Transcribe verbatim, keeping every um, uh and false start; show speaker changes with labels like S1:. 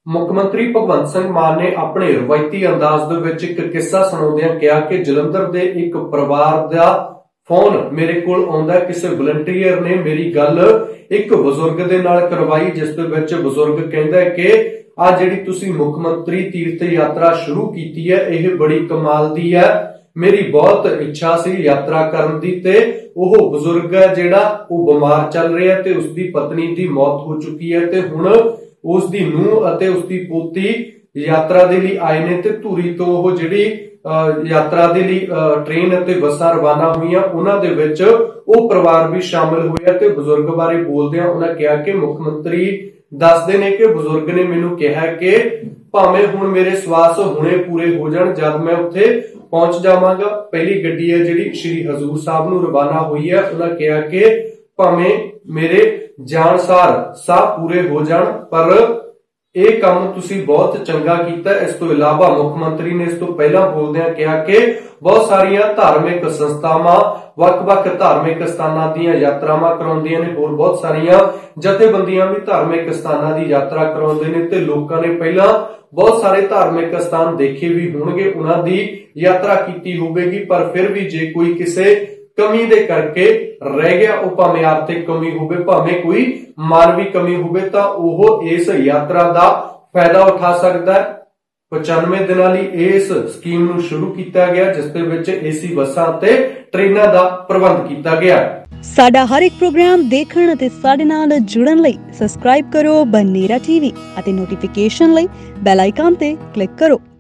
S1: ਮੁੱਖ ਮੰਤਰੀ ਭਗਵੰਤ ਸਿੰਘ ਮਾਨ ਨੇ ਆਪਣੇ ਰਵਾਇਤੀ ਅੰਦਾਜ਼ ਦੇ ਵਿੱਚ ਇੱਕ ਕਿੱਸਾ ਸੁਣਾਉਂਦਿਆਂ ਕਿਹਾ ਕਿ ਜਲੰਧਰ ਦੇ ਇੱਕ ਪਰਿਵਾਰ ਦਾ ਫੋਨ ਮੇਰੇ ਕੋਲ ਆਉਂਦਾ, ਕਿਸੇ ਵਲੰਟੀਅਰ ਨੇ ਮੇਰੀ ਗੱਲ ਇੱਕ ਬਜ਼ੁਰਗ ਦੇ ਨਾਲ ਕਰਵਾਈ, ਜਿਸ ਦੇ ਵਿੱਚ ਬਜ਼ੁਰਗ ਕਹਿੰਦਾ ਕਿ ਆ ਜਿਹੜੀ ਤੁਸੀਂ ਮੁੱਖ ਮੰਤਰੀ ਤੀਰਥ ਯਾਤਰਾ ਸ਼ੁਰੂ ਕੀਤੀ ਹੈ ਇਹ ਬੜੀ ਕਮਾਲ ਦੀ ਹੈ, ਮੇਰੀ ਬਹੁਤ ਇੱਛਾ ਸੀ ਯਾਤਰਾ ਕਰਨ ਦੀ। ਤੇ ਉਹ ਬਜ਼ੁਰਗ ਹੈ ਜਿਹੜਾ ਉਹ ਬਿਮਾਰ ਚੱਲ ਰਿਹਾ ਤੇ ਉਸਦੀ ਪਤਨੀ ਦੀ ਮੌਤ ਹੋ ਚੁੱਕੀ ਹੈ ਤੇ ਹੁਣ ਉਸ ਦੀ ਨੂੰਹ ਅਤੇ ਉਸਦੀ ਪੋਤੀ ਯਾਤਰਾ ਦੇ ਲਈ ਆਏ ਨੇ ਤੇ ਧੂਰੀ ਤੋਂ ਉਹ ਜਿਹੜੀ ਯਾਤਰਾ ਦੇ ਲਈ ਟ੍ਰੇਨ ਅਤੇ ਬੱਸਾਂ ਰਵਾਨਾ ਹੋਈਆਂ, ਉਹਨਾਂ ਦੇ ਵਿੱਚ ਉਹ ਪਰਿਵਾਰ ਵੀ ਸ਼ਾਮਿਲ ਹੋਇਆ। ਤੇ ਬਜ਼ੁਰਗ ਬਾਰੇ ਬੋਲਦਿਆਂ ਉਹਨਾਂ ਕਿਹਾ ਕਿ ਮੁੱਖ ਮੰਤਰੀ ਦੱਸਦੇ ਨੇ ਕਿ ਬਜ਼ੁਰਗ ਨੇ ਮੈਨੂੰ ਕਿਹਾ ਕਿ ਭਾਵੇਂ ਹੁਣ ਮੇਰੇ ਸਵਾਸ ਹੁਣੇ ਪੂਰੇ ਹੋ ਜਾਣ, ਜਦ ਮੈਂ ਉੱਥੇ ਪਹੁੰਚ ਜਾਵਾਂਗਾ। ਪਹਿਲੀ ਗੱਡੀ ਹੈ ਜਿਹੜੀ ਸ਼੍ਰੀ ਹਜ਼ੂਰ ਸਾਹਿਬ ਨੂੰ ਰਵਾਨਾ ਹੋਈ ਹੈ, ਉਹਨਾਂ ਕਿਹਾ ਕਿ ਭਾਵੇਂ ਮੇਰੇ ਜਾਣ ਸਾਰ ਸਾਹ ਪੂਰੇ ਹੋ ਜਾਣ, ਪਰ ਇਹ ਕੰਮ ਤੁਸੀਂ ਬਹੁਤ ਚੰਗਾ ਕੀਤਾ। ਇਸ ਤੋਂ ਇਲਾਵਾ ਮੁੱਖ ਮੰਤਰੀ ਨੇ ਇਸ ਤੋਂ ਪਹਿਲਾਂ ਬੋਲਦਿਆਂ ਕਿਹਾ ਕਿ ਬਹੁਤ ਸਾਰੀਆਂ ਧਾਰਮਿਕ ਸੰਸਥਾਵਾਂ ਵੱਖ-ਵੱਖ ਧਾਰਮਿਕ ਸਥਾਨਾਂ ਦੀਆਂ ਯਾਤਰਾਵਾਂ ਕਰਾਉਂਦੀਆਂ ਨੇ, ਹੋਰ ਬਹੁਤ ਸਾਰੀਆਂ ਜਥੇਬੰਦੀਆਂ ਵੀ ਧਾਰਮਿਕ ਸਥਾਨਾਂ ਦੀ ਯਾਤਰਾ ਕਰਾਉਂਦੇ ਨੇ ਤੇ ਲੋਕਾਂ ਨੇ ਪਹਿਲਾਂ ਬਹੁਤ ਸਾਰੇ ਧਾਰਮਿਕ ਸਥਾਨ ਦੇਖੇ ਵੀ ਹੋਣਗੇ, ਉਹਨਾਂ ਦੀ ਯਾਤਰਾ ਕੀਤੀ ਹੋਵੇਗੀ, ਪਰ ਫਿਰ ਵੀ ਜੇ ਕੋਈ ਕਿਸੇ ਕਮੀ ਦੇ ਕਰਕੇ ਰਹਿ ਗਿਆ, ਉਹ ਭਾਵੇਂ ਆਰਥਿਕ ਕਮੀ ਹੋਵੇ ਭਾਵੇਂ ਕੋਈ ਮਾਨਵੀ ਕਮੀ ਹੋਵੇ, ਤਾਂ ਉਹ ਇਸ ਯਾਤਰਾ ਦਾ ਫਾਇਦਾ ਉਠਾ ਸਕਦਾ ਹੈ। ਪਚਾਨਵੇਂ ਦਿਨਾਂ ਲਈ ਇਸ ਸਕੀਮ ਨੂੰ ਸ਼ੁਰੂ ਕੀਤਾ ਗਿਆ, ਜਿਸ ਦੇ ਵਿੱਚ ਏਸੀ ਬੱਸਾਂ ਤੇ ਟ੍ਰੇਨਾਂ ਦਾ ਪ੍ਰਬੰਧ ਕੀਤਾ ਗਿਆ।
S2: ਸਾਡਾ ਹਰ ਇੱਕ ਪ੍ਰੋਗਰਾਮ ਦੇਖਣ ਅਤੇ ਸਾਡੇ ਨਾਲ ਜੁੜਨ ਲਈ ਸਬਸਕ੍ਰਾਈਬ ਕਰੋ ਬਨੇਰਾ ਟੀਵੀ ਅਤੇ ਨੋਟੀਫਿਕੇਸ਼ਨ ਲਈ ਬੈਲ ਆਈਕਨ ਤੇ ਕਲਿੱਕ ਕਰੋ।